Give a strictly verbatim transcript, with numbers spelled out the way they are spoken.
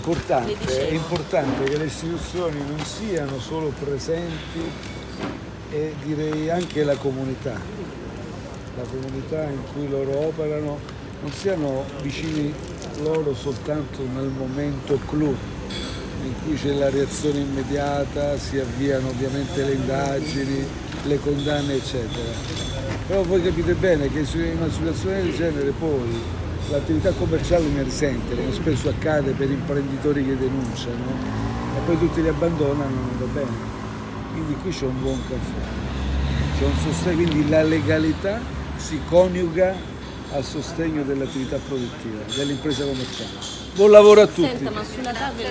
importante, è importante che le istituzioni non siano solo presenti e direi anche la comunità, la comunità in cui loro operano, non siano vicini loro soltanto nel momento clou in cui c'è la reazione immediata, si avviano ovviamente le indagini, le condanne eccetera. Però voi capite bene che in una situazione del genere poi l'attività commerciale ne risente, come spesso accade per imprenditori che denunciano e poi tutti li abbandonano, non va bene. Quindi qui c'è un buon caffè, c'è un sostegno, quindi la legalità si coniuga al sostegno dell'attività produttiva, dell'impresa commerciale. Buon lavoro a tutti! Senta, ma sulla